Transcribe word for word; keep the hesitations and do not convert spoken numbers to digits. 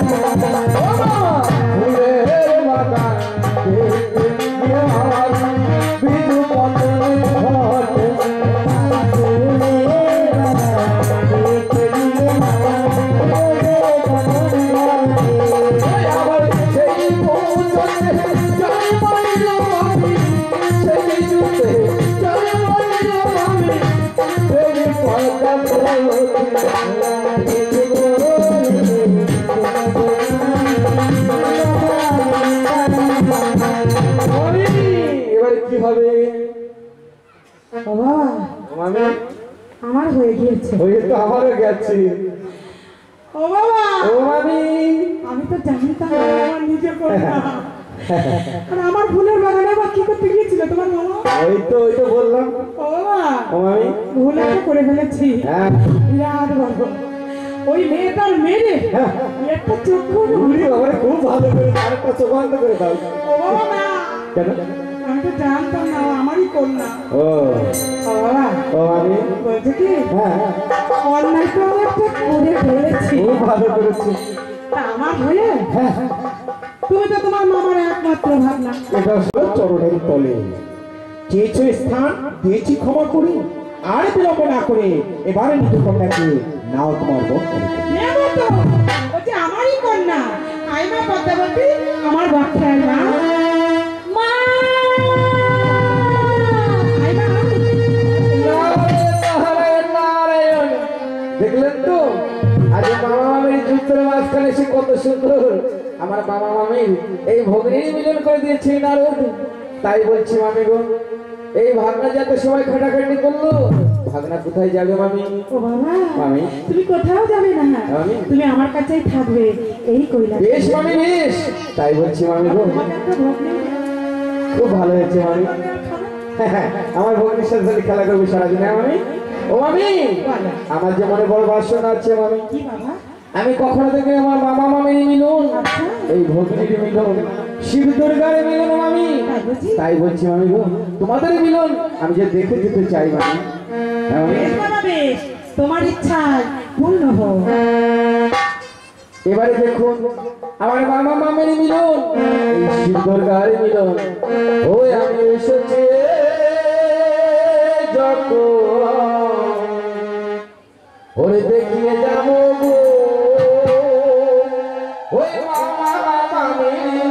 আমার হয়ে গিয়েছে হয়ে তো আমারও গেছে ও বাবা ও মামি আমি তো জানতাম আমার নিজে করব না আর আমার ফুলের বাগানে বা কি করতে গিয়েছিল তোমার মামা ওই তো ওই তো বললাম ও বাবা ও মামি ভুল একটা করে ফেলেছি হ্যাঁ বিরাট বড় ওই মেয়েটার মেরে একটা চক্ষু উনি আমার খুব ভালো করে আরেকটা চোখ বন্ধ করে দাও ও বাবা না কেন আমি তো জানতাম না আমারই কন্যা ও ও বাবা ও মামি বলছে কি হ্যাঁ অন্যায় তো আমি একটা করে ফেলেছি খুব ভালো করেছি তা আমার হয়ে হ্যাঁ তুমি তো তোমার মামার একমাত্র ভাবনা এটা হলো চরণের তলে চেয়েছো স্থান দিয়েছি ক্ষমা করি আর বিলম্ব না করে এবারে নিজের কন্যাকে নাও তোমার বোন নেব তো বলছে আমারই কন্যা আইমা পদ্মাবতী আমার বাচ্চার না মা আইমা দেখলেন তো আজ মামা মামির যুদ্ধের মাঝখানে সে কত সুন্দর আমার মামা মামির এই ভগ্নির মিলন করে দিয়েছে নারদ তাই বলছি মামি গো এই ভাগনা যাতে সবাই খাটাখাটি করলো ভাগনা কোথায় যাবে মামি ও বাবা মামি তুমি কোথাও যাবে না মামি তুমি আমার কাছেই থাকবে এই কইলা বেশ মামি বেশ তাই বলছি মামি গো তোমাকে একটা ভগ্নি খুব ভালো হয়েছে মামি আমার ভগ্নির সাথে সাথে খেলা করবি সারাদিন হ্যাঁ মামি ও মামি আমার যে মনে বড় বাসনা আছে মামি কি বাবা আমি কখনো থেকে আমার মামা মামির মিলন এই ভগ্নির মিলন শিব দুর্গার মিলন মামি তাই বলছি মামি গো তোমাদের মিলন আমি যে দেখে যেতে চাই মামি হ্যাঁ মামি বেশ বাবা বেশ তোমার ইচ্ছা পূর্ণ হোক এবারে দেখুন আমার মামা মামির মিলন এই শিব দুর্গার মিলন ওই আমি এসেছি যখন ওরে দেখিয়ে যাবো গো ওই মামা মামির